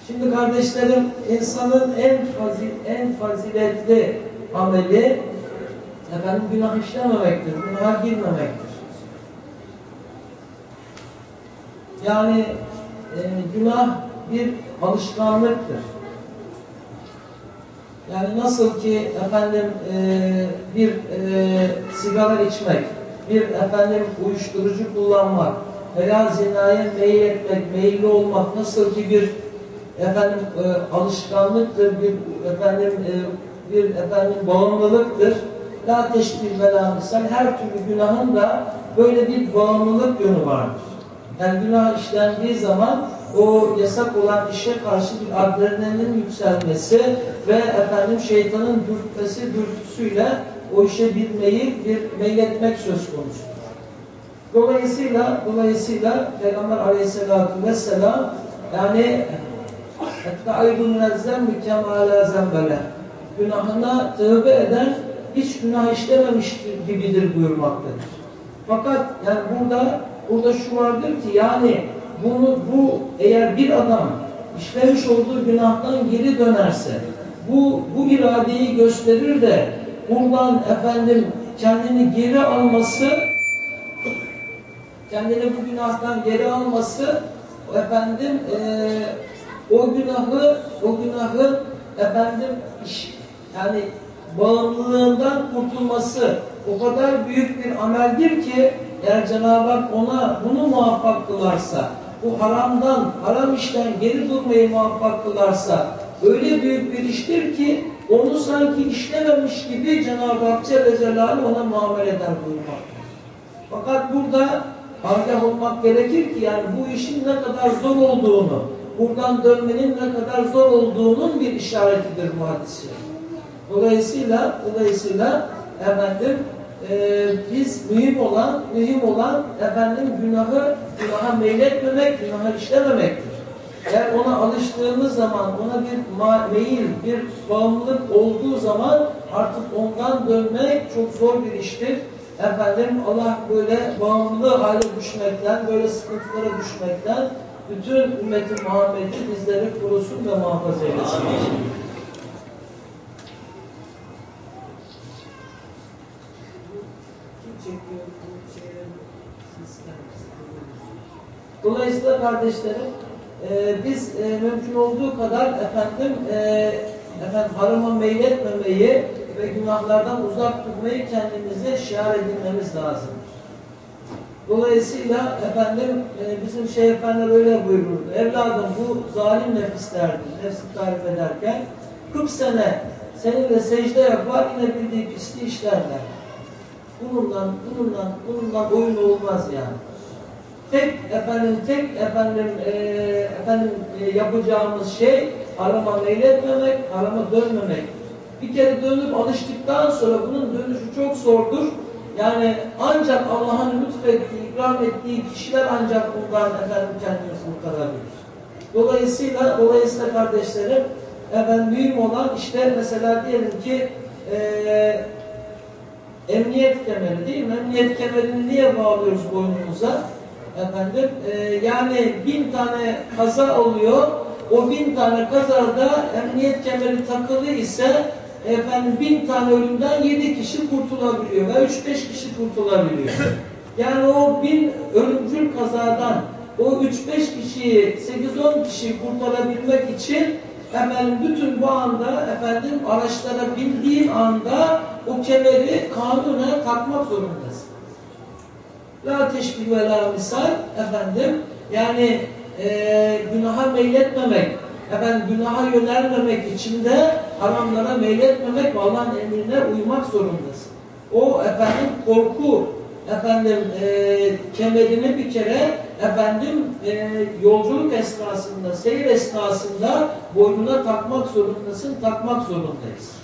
Şimdi kardeşlerim, insanın en faziletli ameli günah işlememektir, günaha girmemektir. Yani günah bir alışkanlıktır. Yani nasıl ki bir sigara içmek, bir uyuşturucu kullanmak veya zinaya meyil etmek, meyilli olmak nasıl ki bir alışkanlıktır, bir bağımlılıktır. La teşbih ve la misal, her türlü günahın da böyle bir bağımlılık yönü vardır. Yani günah işlendiği zaman o yasak olan işe karşı bir adrenalinin yükselmesi ve şeytanın dürtüsüyle o işe bir meyletmek söz konusudur. Dolayısıyla Peygamber Aleyhisselatü Vesselam yani günahına tövbe eden hiç günah işlememiştir gibidir buyurmaktadır. Fakat yani burada şu vardır ki yani eğer bir adam işlemiş olduğu günahtan geri dönerse bu iradeyi gösterir de buradan kendini geri alması, kendini bu günahtan geri alması o günahı yani bağımlılığından kurtulması o kadar büyük bir ameldir ki eğer Cenab-ı Hak ona bunu muvaffak kılarsa, bu haram işten geri durmayı muvaffak kılarsa öyle büyük bir iştir ki onu sanki işlememiş gibi Cenab-ı Hak Celle Celaluhu ona muamele eder buyurmaktadır. Fakat burada agah olmak gerekir ki yani bu işin ne kadar zor olduğunu, buradan dönmenin ne kadar zor olduğunun bir işaretidir bu hadis-i şerif. Dolayısıyla biz mühim olan günaha meyletmemek, günaha işlememektir. Eğer ona alıştığımız zaman, ona bir meyil, bir bağımlılık olduğu zaman artık ondan dönmek çok zor bir iştir. Allah böyle bağımlı hale düşmekten, böyle sıkıntılara düşmekten bütün ümmeti Muhammed'i bizleri korusun ve muhafaza eylesin. Dolayısıyla kardeşlerim biz mümkün olduğu kadar harama meyletmemeyi ve günahlardan uzak durmayı kendimize şiar edinmemiz lazım. Dolayısıyla bizim Şeyh Efendiler öyle buyururdu. Evladım bu zalim nefislerdir. Nefsi tarif ederken 40 sene seninle secde yapar yine bildiği pisliği işlerler. Bununla oyun olmaz yani. Yapacağımız şey harama meyletmemek, harama dönmemek. Bir kere dönüp alıştıktan sonra bunun dönüşü çok zordur. Yani ancak Allah'ın lütfettiği, ikram ettiği kişiler ancak bundan kendimizi kurtarabilir. Dolayısıyla kardeşlerim mühim olan işte mesela diyelim ki emniyet kemeri değil mi? Emniyet kemerini niye bağlıyoruz boynumuza? Yani 1000 tane kaza oluyor. O 1000 tane kazada emniyet kemeri takılı ise 1000 tane ölümden 7 kişi kurtulabiliyor ve 3-5 kişi kurtulabiliyor. Yani o 1000 ölümcül kazadan o 3-5 kişiyi, 8-10 kişiyi kurtarabilmek için bütün bu anda araçlara bindiğin anda o kemeri kanunen takmak zorundasın. La teşbih ve la misal yani günaha meyletmemek, günaha yönelmemek için de haramlara meyletmemek ve Allah'ın emrine uymak zorundasın. O korku kemerini bir kere yolculuk esnasında, seyir esnasında boynuna takmak zorundayız.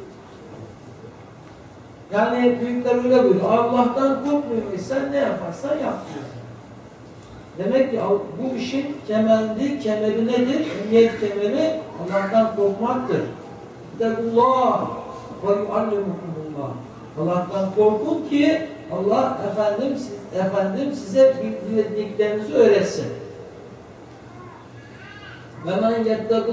Yani büyükler öyle buyuruyor. Allah'tan korkmuyorsan ne yaparsan yap diyor. Demek ki bu işin kemeri nedir? Emniyet kemeri Allah'tan korkmaktır. Allah ve yuallimukumullah. Allah'tan korkun ki Allah size bildiklerinizi öğretsin. وَمَنْ يَتَّقِ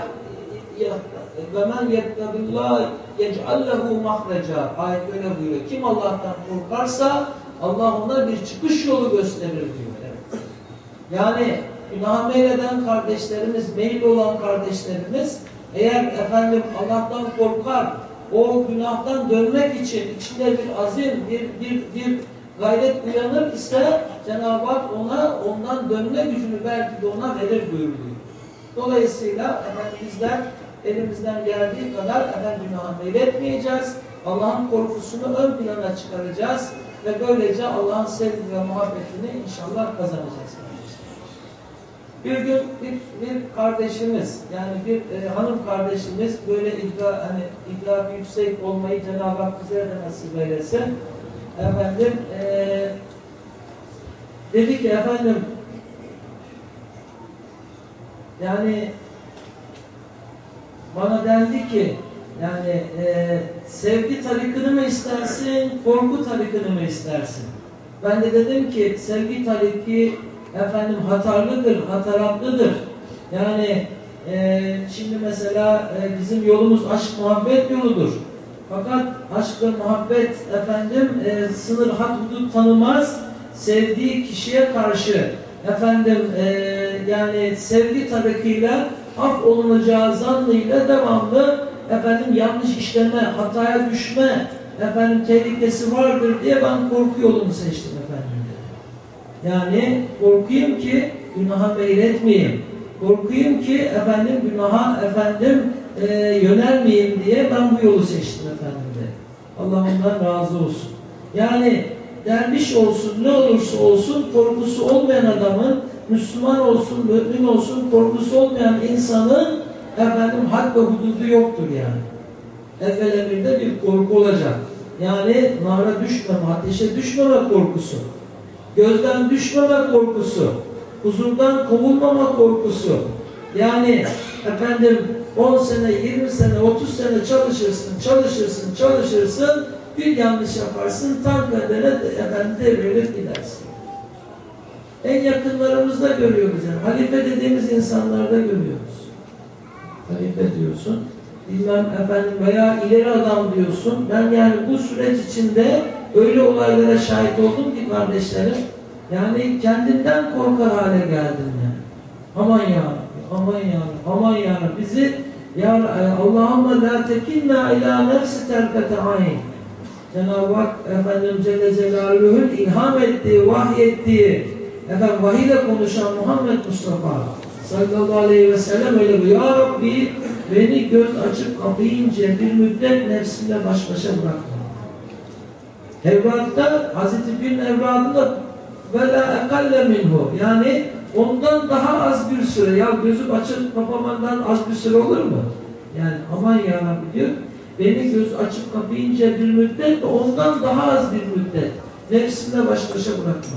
اللّٰهِ يَجْعَلْ لَهُ مَخْرَجًا. Ayet öyle buyuruyor. Kim Allah'tan korkarsa Allah ona bir çıkış yolu gösterir diyor. Evet. Yani günaha meyleden kardeşlerimiz, meyil olan kardeşlerimiz eğer efendim Allah'tan korkar, o günahtan dönmek için içinde bir azim, bir gayret uyanır ise Cenab-ı Hak ona ondan dönme gücünü belki de ona verir buyuruyor. Dolayısıyla efendim bizler elimizden geldiği kadar efendim günaha meyletmeyeceğiz. Allah'ın korkusunu ön plana çıkaracağız ve böylece Allah'ın sevgi ve muhabbetini inşallah kazanacağız. Bir gün bir kardeşimiz, yani bir hanım kardeşimiz böyle idrak yüksek olmayı Cenab-ı Hak bize de nasip eylesin. Efendim dedi ki efendim yani bana dendi ki yani sevgi tarikını mı istersin, korku tarikını mı istersin? Ben de dedim ki sevgi tariki efendim hatarlıdır, hataratlıdır. Yani şimdi mesela bizim yolumuz aşk muhabbet yoludur. Fakat aşk ve muhabbet efendim sınır had hudut tanımaz. Sevdiği kişiye karşı efendim yani sevgi tarikıyla af olunacağı zannıyla devamlı efendim yanlış işleme, hataya düşme efendim tehlikesi vardır diye ben korku yolunu seçtim efendim. Yani korkuyum ki günaha meyletmeyeyim. Korkuyum ki efendim günaha yönelmeyeyim diye ben bu yolu seçtim efendim de. Allah ondan razı olsun. Yani derviş olsun, ne olursa olsun korkusu olmayan adamın, Müslüman olsun, mümin olsun, korkusu olmayan insanın efendim had ve hududu yoktur yani. Evvela bir de bir korku olacak. Yani nara düşmeme, ateşe düşmeme korkusu. Gözden düşmeme korkusu, huzurdan kovulmama korkusu. Yani efendim 10 sene, 20 sene, 30 sene çalışırsın, bir yanlış yaparsın, tam kadere efendim devrilip gidersin. En yakınlarımızda görüyoruz yani. Halife dediğimiz insanlarda görüyoruz. Halife diyorsun, bilmem efendim veya ileri adam diyorsun. Ben yani bu süreç içinde öyle olaylara şahit oldum ki kardeşlerim, yani kendimden korkar hale geldim yani. Aman ya Rabbi, aman ya Rabbi, aman ya Rabbi. Bizi ya Allahümme la tekinna ila nefsi terkete ayn. Cenab-ı Hak efendim Celle Celaluhu'nun ilham ettiği, vahyettiği, efendim vahiyle konuşan Muhammed Mustafa sallallahu aleyhi ve sellem öyle bu. Ya Rabbi beni göz açıp kapayınca bir müddet nefsimle baş başa bırakma. Evratta, Hazreti Gül'ün evradında وَلَا اَقَلَّ minhu, yani ondan daha az bir süre, ya gözü açıp kapamandan az bir süre olur mu? Yani aman ya Rabbi diyor, beni göz açıp kapayınca bir müddet, ondan daha az bir müddet nefsimle baş başa bırakma.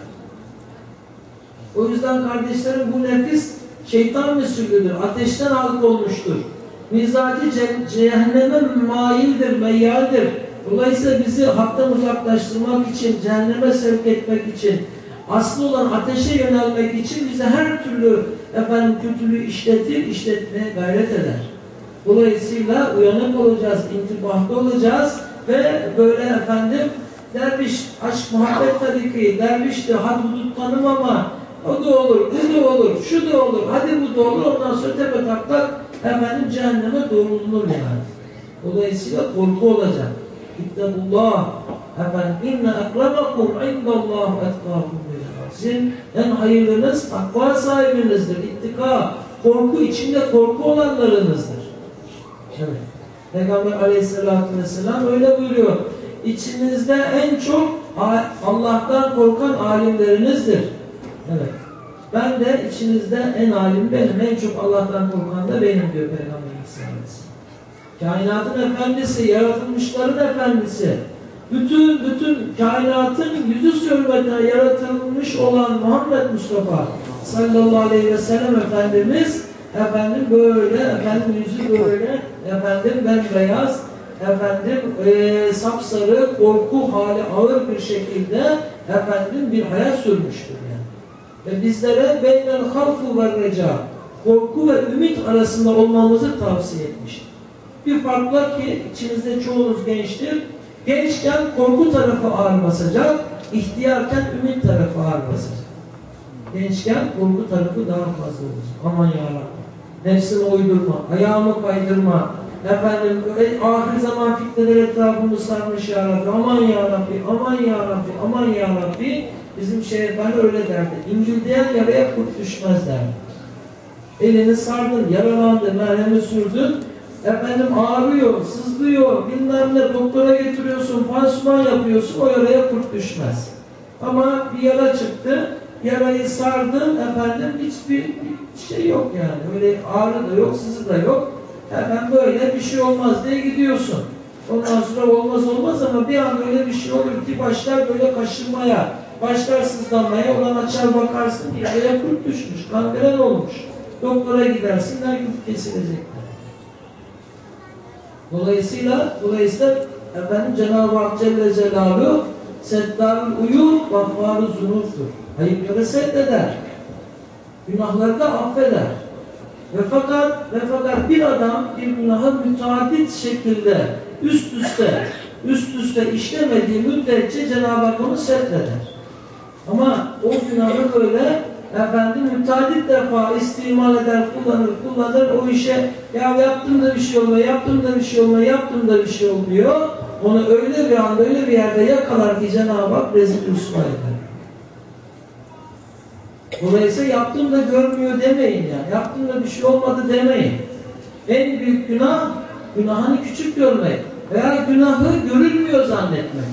O yüzden kardeşlerim bu nefis şeytan mesulüdür, ateşten halk olmuştur. Mizacı cehenneme maildir, meyyaldir. Dolayısıyla bizi haktan uzaklaştırmak için, cehenneme sevk etmek için, aslı olan ateşe yönelmek için bize her türlü efendim kötülüğü işletmeye gayret eder. Dolayısıyla uyanık olacağız, intibahta olacağız ve böyle efendim derviş, aşk, muhabbet tariki, derviş de had hudut tanımama, o da olur, bu da olur, şu da olur, hadi bu da olur, ondan sonra tepe taklak efendim cehenneme doğrulunur yani. Dolayısıyla korku olacak. İttabullah efendim inne akramakum indallahu etkakum billah. Sizin en hayırlınız takva sahibinizdir. İttika, korku, içinde korku olanlarınızdır. Evet. Peygamber aleyhissalatü vesselam öyle buyuruyor. İçinizde en çok Allah'tan korkan alimlerinizdir. Evet. Ben de içinizde en alim benim. En çok Allah'tan korkan da benim diyor Peygamber aleyhissalatü vesselam. Kainatın efendisi, yaratılmışların efendisi, bütün kainatın yüzü sürmeden yaratılmış olan Muhammed Mustafa sallallahu aleyhi ve sellem Efendimiz efendim böyle, efendim yüzü böyle, efendim bembeyaz, efendim sapsarı, korku hali ağır bir şekilde efendim bir hayat sürmüştür yani. Ve bizlere beynel havfu ve reca, korku ve ümit arasında olmamızı tavsiye etmiştir. Bir fark var ki içinizde çoğunuz gençtir. Gençken korku tarafı ağır basacak, ihtiyarken ümit tarafı ağır basacak. Gençken korku tarafı daha fazla olacak. Aman yarabbim, nefsime uydurma, ayağımı kaydırma, efendim ahir zaman fitneler etrafımı sarmış ya Rabbi, aman ya Rabbi, aman ya Rabbi, aman ya Rabbi. Bizim Şeyh Efendi öyle derdi. İngildeyen yaraya kurt düşmez derdi. Elini sardın, yaralandı, merhemi sürdün, efendim ağrıyor, sızlıyor, bilmem ne, doktora getiriyorsun, pansuman yapıyorsun, o yaraya kurt düşmez. Ama bir yara çıktı, yarayı sardın, efendim hiçbir şey yok yani. Öyle ağrı da yok, sızı da yok. Hemen böyle bir şey olmaz diye gidiyorsun. Ondan sonra olmaz ama bir an öyle bir şey olur ki başlar böyle kaşınmaya, başlar sızlanmaya, olan açar bakarsın ki yaraya kurt düşmüş, kangren olmuş. Doktora gidersin, her gün kesilecekler. Dolayısıyla efendim Cenab-ı Hak Celle Celaluhu Settarül Uyub Gaffarü Zunuf'tur. Ayıpları seddeder. Günahları da affeder. Ve fakat bir adam bir günahı müteaddit şekilde üst üste işlemediği müddetçe Cenab-ı Hak onu seddeder. Ama o günahı böyle efendim müteaddit defa istimal eder, kullanır o işe, ya yaptım da bir şey olmuyor, yaptım da bir şey olmuyor. Onu öyle bir anda, öyle bir yerde yakalar ki Cenab-ı Hak rezil rüsva eder. Dolayısıyla yaptım da görmüyor demeyin yani. Yaptım da bir şey olmadı demeyin. En büyük günah, günahını küçük görmek veya günahı görülmüyor zannetmek.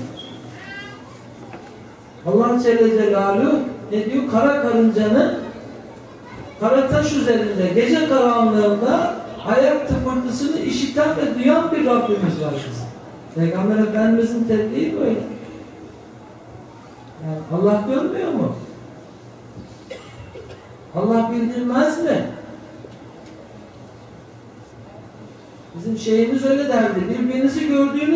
Allah Celle Celaluhu ne diyor? Kara karıncanın kara taş üzerinde gece karanlığında ayak tıpırtısını işiten ve duyan bir Rabbimiz var bizim. Peygamber Efendimizin tebliği böyle. Yani Allah görmüyor mu? Allah bildirmez mi? Bizim şeyimiz öyle derdi. Birbirinizi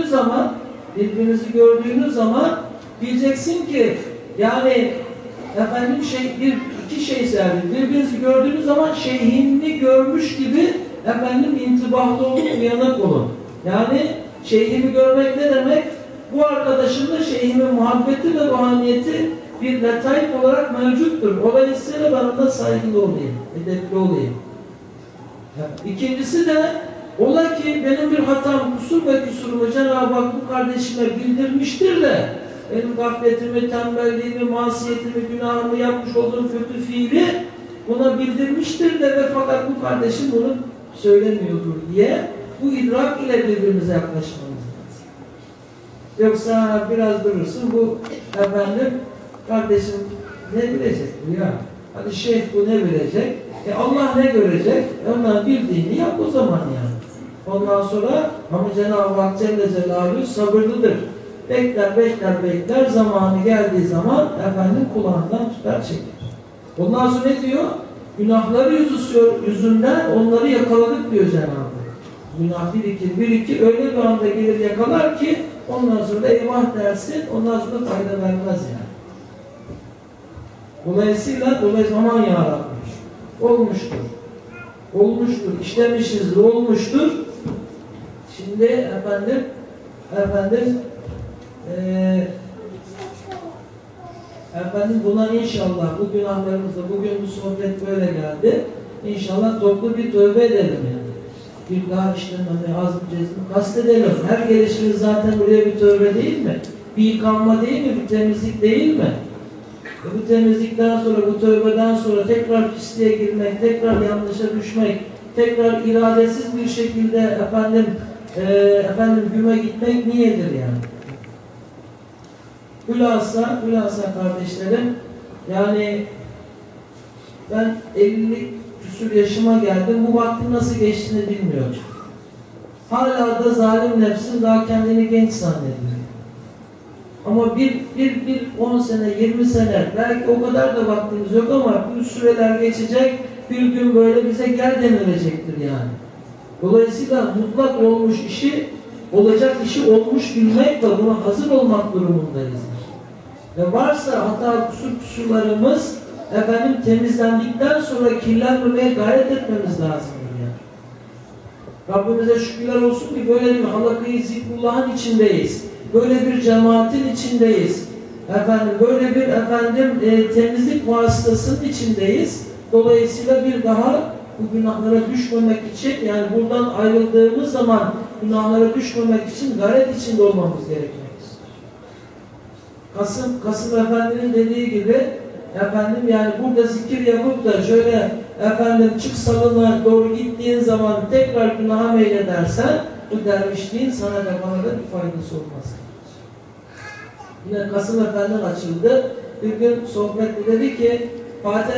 gördüğünüz zaman bileceksin ki yani efendim iki şey serdi. Birbirinizi gördüğünüz zaman şeyhini görmüş gibi efendim intibahlı olun, uyanık olun. Yani şeyhimi görmek ne demek? Bu arkadaşımda şeyhimin muhabbeti ve ruhaniyeti bir letaif olarak mevcuttur. Dolayısıyla ben ona saygılı olayım, edepli olayım. Yani İkincisi de ola ki benim bir hatam, kusur ve kusurumu Cenab-ı Hak bu kardeşime bildirmiştir de benim gafletimi, tembelliğimi, masiyetimi, günahımı, yapmış olduğum kötü fiili ona bildirmiştir de ve fakat bu kardeşim bunu söylemiyordur diye bu idrak ile birbirimize yaklaşmamız lazım. Yoksa biraz durursun bu efendim kardeşim ne bilecek bu ya? Hadi şeyh bu ne bilecek? Allah ne görecek? Ondan bildiğini yap o zaman yani. Ondan sonra ama Cenab-ı Hak Celle Celaluhu sabırlıdır. Bekler, zamanı geldiği zaman efendim kulağından tutar çeker. Ondan sonra ne diyor? Günahları yüzünden onları yakaladık diyor Cenab-ı Hak. Günah birikir, öyle bir anda gelir yakalar ki ondan sonra da eyvah dersin, ondan sonra fayda vermez yani. Dolayısıyla aman ya Rabbi, olmuştur, işlemişizdir, olmuştur. Şimdi efendim buna inşallah bu günahlarımızda bugün bu sohbet böyle geldi. İnşallah toplu bir tövbe edelim yani. Bir daha işlememe, azmeyeceğiz, kastedelim. Her gelişimiz zaten buraya bir tövbe değil mi? Bir yıkanma değil mi? Bir temizlik değil mi? Bu temizlikten sonra, bu tövbeden sonra tekrar pisliğe girmek, tekrar yanlışa düşmek, tekrar iradesiz bir şekilde efendim güme gitmek niyedir yani? Hülasa kardeşlerim, yani ben 50 küsur yaşıma geldim, bu vaktin nasıl geçtiğini bilmiyorum. Hala da zalim nefsim daha kendini genç zannediyor. Ama bir 10 sene, 20 sene, belki o kadar da vaktimiz yok ama bu süreler geçecek, bir gün böyle bize gel denilecektir yani. Dolayısıyla mutlak olmuş işi, olacak işi olmuş bilmek ve buna hazır olmak durumundayız. Ve varsa hata kusurlarımız efendim temizlendikten sonra kirlenmemeye gayret etmemiz lazım. Rabbimize şükürler olsun ki böyle bir halakayı zikrullah'ın içindeyiz. Böyle bir cemaatin içindeyiz. Efendim böyle bir temizlik vasıtasının içindeyiz. Dolayısıyla bir daha bu günahlara düşmemek için, yani buradan ayrıldığımız zaman günahlara düşmemek için gayret içinde olmamız gerekiyor. Kasım Efendi'nin dediği gibi yani burada zikir yapıp da şöyle çık salına doğru gittiğin zaman tekrar günaha meyledersen bu dervişliğin sana da bana da bir faydası olmaz. Yine Kasım Efendi açıldı. Bir gün sohbette dedi ki Fatih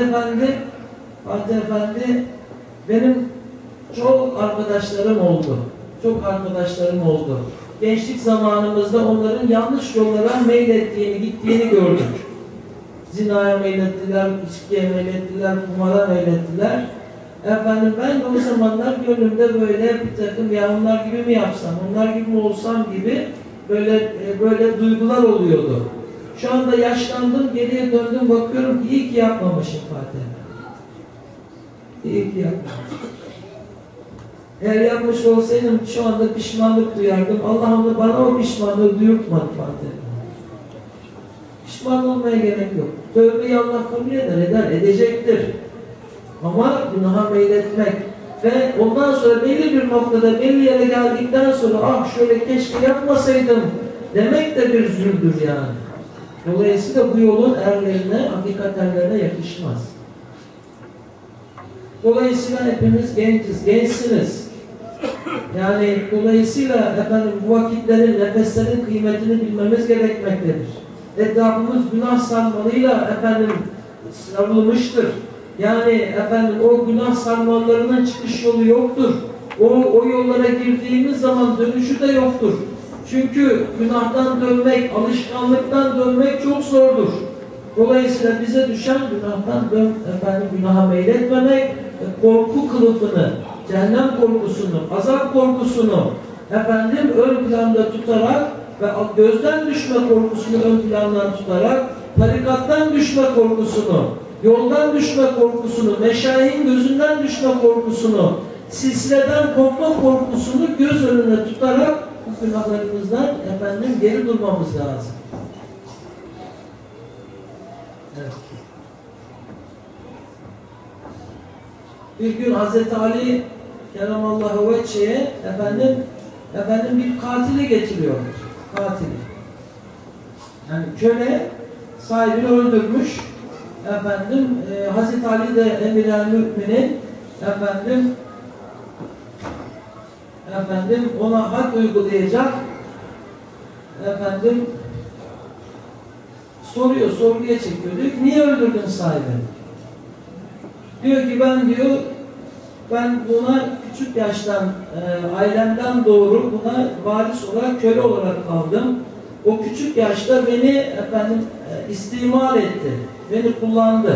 Efendi benim çok arkadaşlarım oldu. Çok arkadaşlarım oldu. Gençlik zamanımızda onların yanlış yollara meylettiğini, gittiğini gördük. Zinaya meylettiler, içkiye meylettiler, kumara meylettiler. Ben de o zamanlar gönlümde böyle bir takım, ya onlar gibi mi yapsam, onlar gibi mi olsam gibi böyle duygular oluyordu. Şu anda yaşlandım, geriye döndüm, bakıyorum iyi ki yapmamışım Fatih. İyi ki yapmamışım. Eğer yapmış olsaydım şu anda pişmanlık duyardım. Allah'ım da bana o pişmanlığı duyurtmadı Fatih. Pişman olmaya gerek yok. Tövbeyi Allah kabul eder, edecektir. Ama günaha meyletmek ve ondan sonra belli bir noktada, belli yere geldikten sonra şöyle keşke yapmasaydım demek de bir zulümdür yani. Dolayısıyla bu yolun erlerine, hakikat erlerine yakışmaz. Dolayısıyla hepimiz gençsiniz. Yani dolayısıyla bu vakitlerin, nefeslerin kıymetini bilmemiz gerekmektedir. Etrafımız günah sarmalıyla sarılmıştır. Yani o günah sarmallarının çıkış yolu yoktur. O yollara girdiğimiz zaman dönüşü de yoktur. Çünkü günahtan dönmek, alışkanlıktan dönmek çok zordur. Dolayısıyla bize düşen günaha meyletmemek, korku kılıfını, cehennem korkusunu, azap korkusunu ön planda tutarak ve gözden düşme korkusunu ön plandan tutarak, tarikattan düşme korkusunu, yoldan düşme korkusunu, meşayihin gözünden düşme korkusunu, silsileden kopma korkusunu göz önüne tutarak bu günahlarımızdan geri durmamız lazım. Evet. Bir gün Hazreti Ali Keramallahu Vecce'ye bir katili getiriyor. Katili. Yani köle sahibini öldürmüş. Hazreti Ali de Emir-el Mü'minin ona hak uygulayacak. Sorguya çekiyor. Diyor ki niye öldürdün sahibini? Diyor ki ben buna küçük yaştan ailemden doğru buna varis olarak, köle olarak kaldım. O küçük yaşta beni istimal etti. Beni kullandı.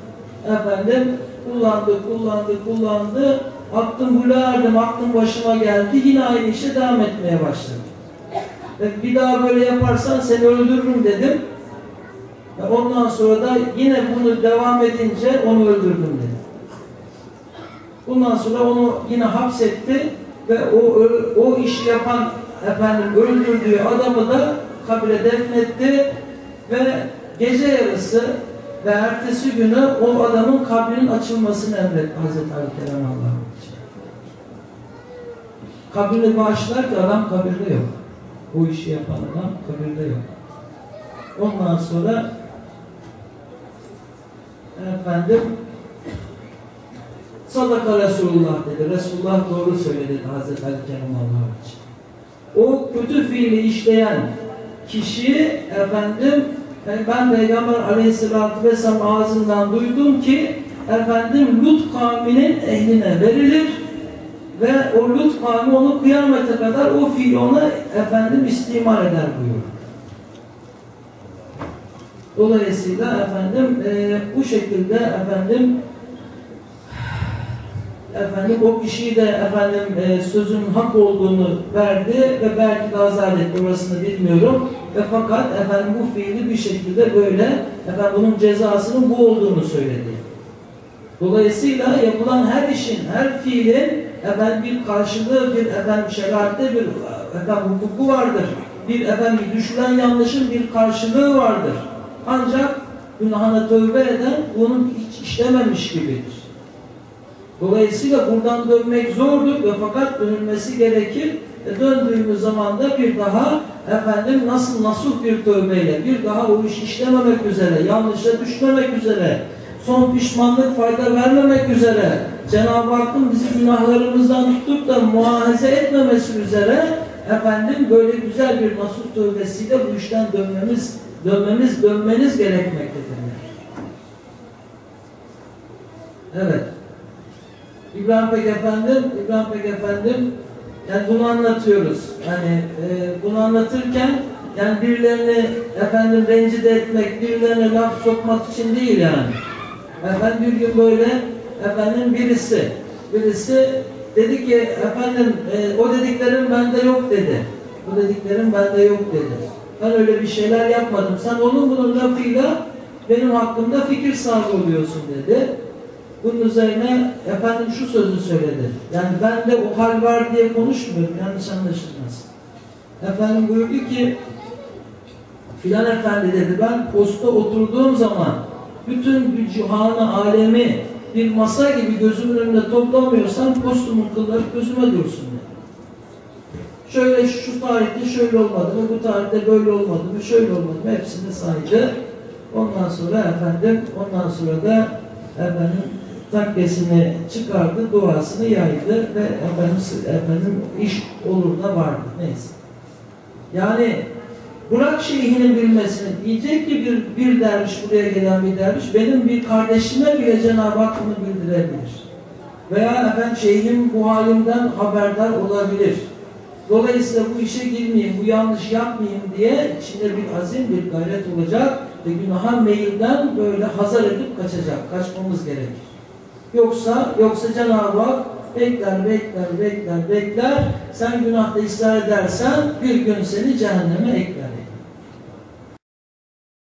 Kullandı. Aklım bula erdim, aklım başıma geldi. Yine aynı işe devam etmeye başladım. Bir daha böyle yaparsan seni öldürürüm dedim. Ondan sonra da yine bunu devam edince onu öldürdüm dedi. Bundan sonra onu yine hapsetti ve o işi yapan öldürdüğü adamı da kabre defnetti ve gece yarısı ve ertesi günü o adamın kabrinin açılmasını emretti Hazreti Ali Keramallahu Vecce. Kabrini bağışlar ki adam kabirde yok. Bu işi yapan adam kabirde yok. Ondan sonra sadaka Resulullah dedi. Resulullah doğru söyledi Hazreti Ali Keramallahu Vecce. O kötü fiili işleyen kişi ben Peygamber Aleyhisselatü Vesselam ağzından duydum ki Lut kavminin ehline verilir ve o Lut kavmi onu kıyamete kadar o fiili ona istimal eder buyuruyor. Dolayısıyla bu şekilde o kişiyi de sözün hak olduğunu verdi ve belki de azat etti, orasını bilmiyorum. ve fakat efendim bu fiili bir şekilde böyle efendim bunun cezasının bu olduğunu söyledi. Dolayısıyla yapılan her işin, her fiilin efendim bir karşılığı, bir efendim şeriatte bir efendim hukuku vardır. Bir efendim düşülen yanlışın bir karşılığı vardır. Ancak günahına tövbe eden bunu hiç işlememiş gibidir. Dolayısıyla buradan dönmek zordur ve fakat dönülmesi gerekir. Döndüğümüz zaman da bir daha efendim nasıl nasuh bir tövbeyle, bir daha o işi işlememek üzere, yanlışa düşmemek üzere, son pişmanlık fayda vermemek üzere, Cenab-ı Hakk'ın bizi günahlarımızdan tutup da muahaze etmemesi üzere efendim böyle güzel bir nasuh tövbesiyle bu işten dönmeniz gerekmektedir. Evet. İbrahim Pek Efendim yani bunu anlatıyoruz. Yani bunu anlatırken yani birilerini efendim rencide etmek, birilerine laf sokmak için değil yani. Efendim bir gün böyle efendim birisi dedi ki efendim o dediklerim bende yok dedi. Bu dediklerim bende yok dedi. Ben öyle bir şeyler yapmadım. Sen onun bunun lafıyla benim hakkımda fikir sahibi oluyorsun dedi. Bunun üzerine efendim şu sözü söyledi. Yani bende o hal var diye konuşmuyorum. Yanlış anlaşılmaz. Efendim buyurdu ki filan efendi dedi ben posta oturduğum zaman bütün bir cihanı alemi bir masa gibi gözümün önünde toplamıyorsam postumun kılları gözüme dursun dedi. Şöyle şu tarihte şöyle olmadı mı, bu tarihte böyle olmadı mı, şöyle olmadı mı hepsini saydı. Ondan sonra da takkesini çıkardı, duasını yaydı ve efendim iş olur da vardı. Neyse. Yani bırak şeyhinin bilmesini, diyecek ki bir derviş, buraya gelen bir derviş, benim bir kardeşime bile Cenab-ı Hak bunu bildirebilir. Veya efendim şeyhim bu halimden haberdar olabilir. Dolayısıyla bu işe girmeyeyim, bu yanlış yapmayayım diye içinde bir azim, bir gayret olacak ve günaha meyilden böyle hazar edip kaçacak, kaçmamız gerekir. Yoksa Cenab-ı Hak bekler, sen günahta ısrar edersen bir gün seni cehenneme ekler.